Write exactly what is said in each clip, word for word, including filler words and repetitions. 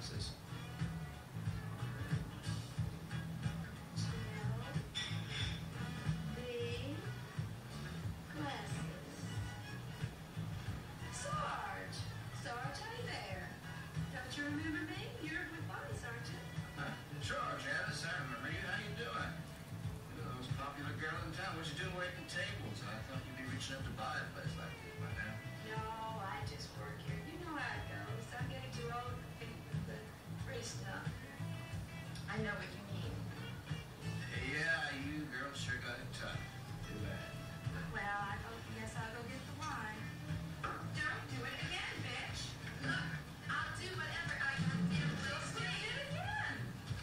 glasses. Big glasses. Sarge! Sarge, hey there. Don't you remember me? You're with Bobby, aren't you? Huh? Sure, Janice, I remember you. How you doing? You're the most popular girl in town. What you doing waiting tables? I thought you'd be reaching up to buy a place like this by now. No, I just work here. You know how it goes. I'm getting too old to compete with the free stuff. I know what you mean. Yeah, you girls sure got it tough. Too bad. Well, I go, guess I'll go get the wine. Don't do it again, bitch. Look, I'll do whatever I can do. We'll say it again.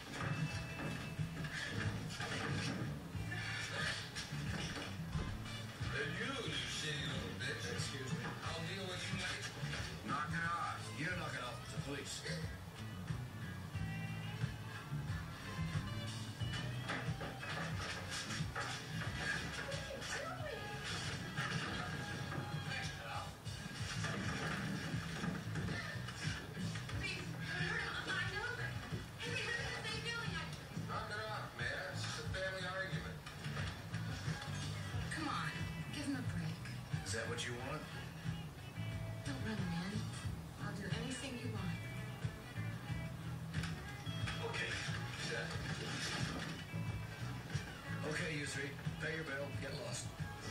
And you, you shitty little bitch. Excuse me. I'll deal with you later. Knock it off. You knock it off with the police. Thanks, pal. Please, hurry on. I know that. And we live in the same building. I... Knock it off, man. It's just a family argument. Come on, give him a break. Is that what you want? Don't run, man. I'll do anything you want. Okay. Set. Okay, you three. Pay your bill. Get lost.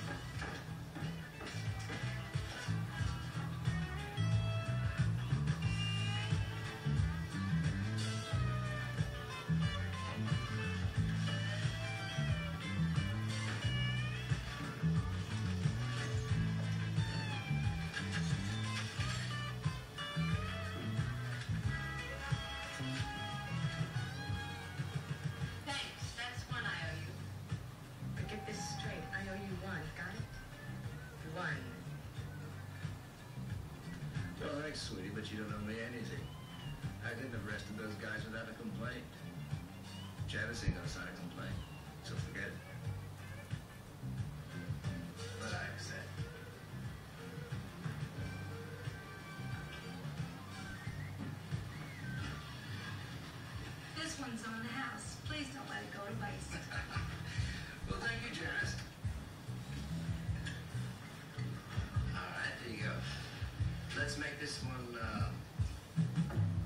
Thanks. That's one I owe you. But get this straight. I owe you one. Got it? One. Well, thanks, sweetie, but you don't owe me anything. I didn't have arrested those guys without a complaint. Janice ain't gonna sign a complaint, so forget it. But I accept. This one's on the house. Please don't let it go to waste. Well, thank you, Janice. All right, there you go. Let's make this one, uh,